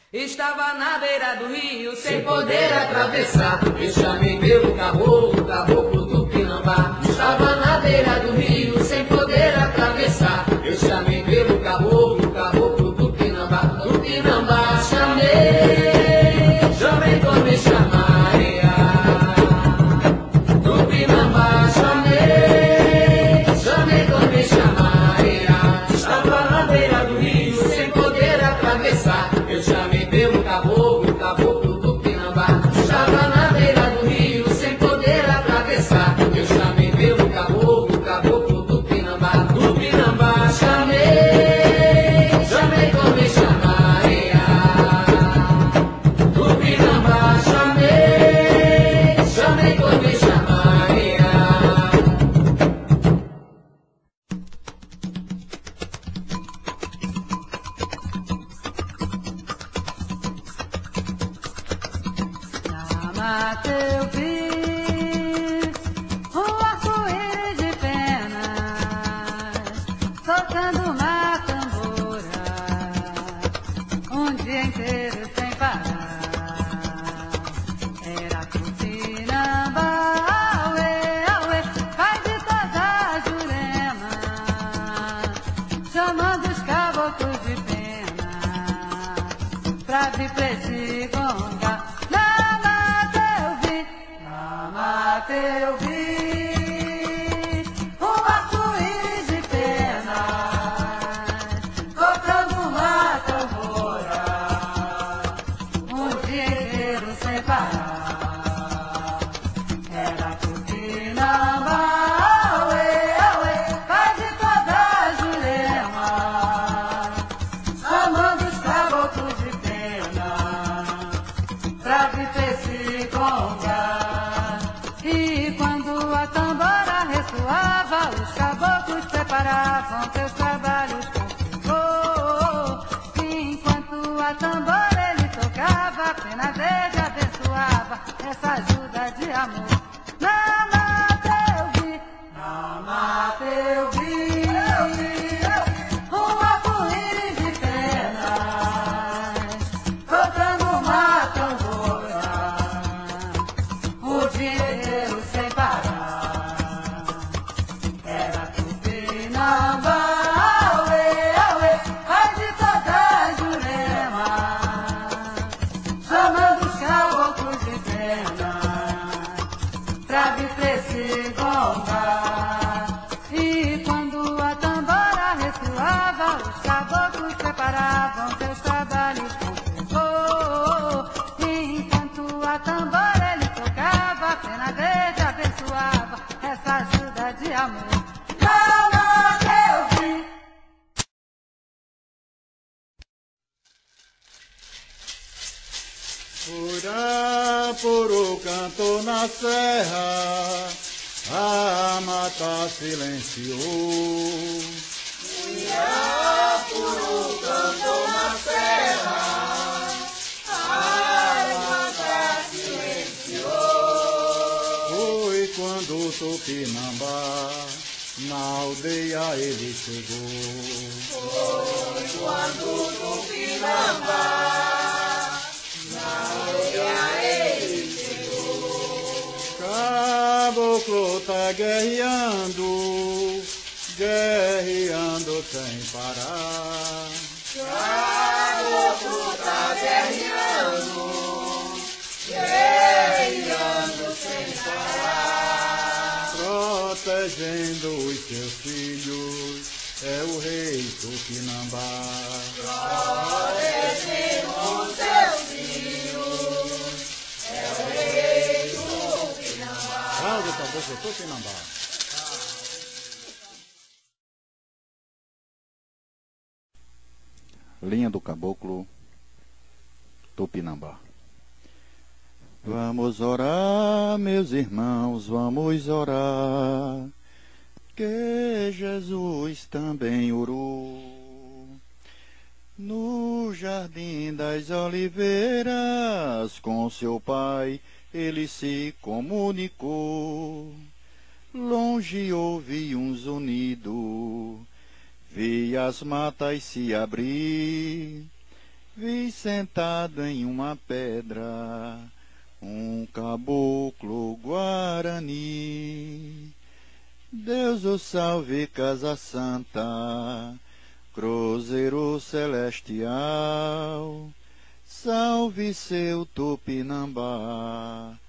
Estava na beira do rio, sem poder atravessar. Eu chamei pelo caboclo do Pinambá. Estava na beira do rio, sem poder atravessar. Eu chamei pelo caboclo do Pinambá. Do Pinambá chamei, chamei por me chamar. Do Pinambá chamei, chamei por me chamar. Estava na beira do rio, sem poder atravessar. Eu chamei pelo caboclo do Pinambá. Estava na beira do rio, sem poder atravessar. Eu chamei pelo caboclo do Pinambá. Do Pinambá chamei, chamei por me chamar. Do Pinambá chamei, chamei por me chamar. Mata eu vi um arco-íris de penas tocando uma tambora um dia inteiro sem parar. Era Tupinambá, auê, auê, pai de toda Jurema, chamando os caboclos de pena pra vir pra esse gonga. Eu vi um arco-íris de penas tocando uma tambora um dia inteiro sem parar. Era Tupinambá, auê, auê, pai de toda Jurema, chamando os caboclos de pena pra vir pra esse conga. E quando a tambora ressoava, os caboclos preparavam seus trabalhos com vigor. Enquanto a tambora ele tocava, a pena verde abençoava essa ajuda de amor. Na mata eu vi um arco-íris de penas tocando uma tambora o dia inteiro sem parar. Era Tupinambá, auê, auê, pai de toda Jurema, chamando os caboclos de pena pra vir pra esse gonga. E quando a tambora ressoava, os caboclos preparavam seus trabalhos com vigor. Enquanto a tambora ele tocava, a pena verde abençoava essa ajuda de amor. Na mata eu vi. Puro canto na serra, a mata silenciou. Puro canto na serra, a mata silenciou. Foi quando o Tupinambá na aldeia ele chegou. Foi quando o Tupinambá na aldeia ele chegou. Caboclo tá guerreando, guerreando sem parar. Caboclo tá guerreando, guerreando sem parar. Protegendo os seus filhos, é o rei Tupinambá. Protegendo os seus filhos, é o rei Tupinambá. Salve, Caboclo Tupinambá. Linha do Caboclo Tupinambá. Vamos orar, meus irmãos, vamos orar, que Jesus também orou. No jardim das oliveiras, com seu pai, ele se comunicou. Longe ouvi um zunido, vi as matas se abrir, vi sentado em uma pedra um caboclo guarani. Deus o salve, Casa Santa, cruzeiro celestial, salve seu Tupinambá,